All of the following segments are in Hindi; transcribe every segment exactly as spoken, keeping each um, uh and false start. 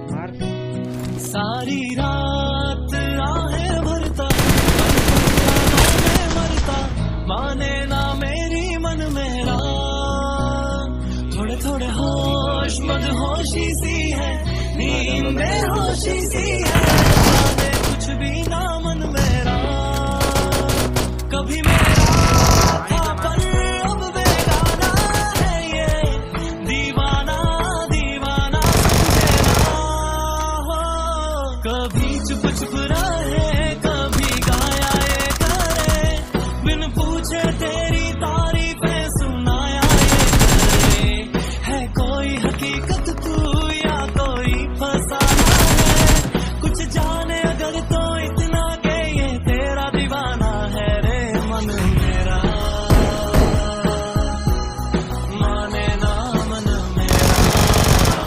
सारी रात आहें भरता, में मरता, माने ना मेरी मन मेरा। थोड़े थोड़े होश मदहोशी सी है, नींद बेहोशी सी है, जाने कुछ भी ना मन मेरा। कभी मेरा था पर अब बेगाना है ये, दीवाना दीवाना समझे ना हो। कभी चुप चुप रहे, कभी गाया ये करे, बिन पूछे तेरी तारीफें सुनाया ये करे। है कोई हकीकत तू या कोई फसाना है, कुछ जाने अगर तो इतना के ये तेरा दीवाना है रे मन मेरा। माने ना मन मेरा,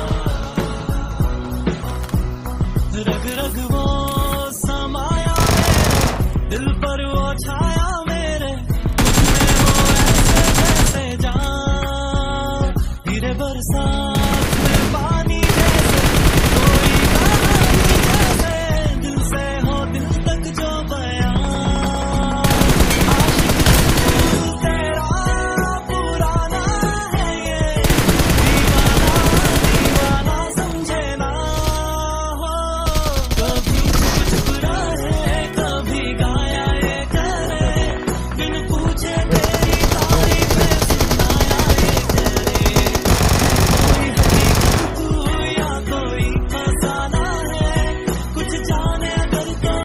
रग रग वो समाया मेरे दिल पर, वो छाया मेरे मुझमें, वो ऐसे जैसे जान हीरे बरसा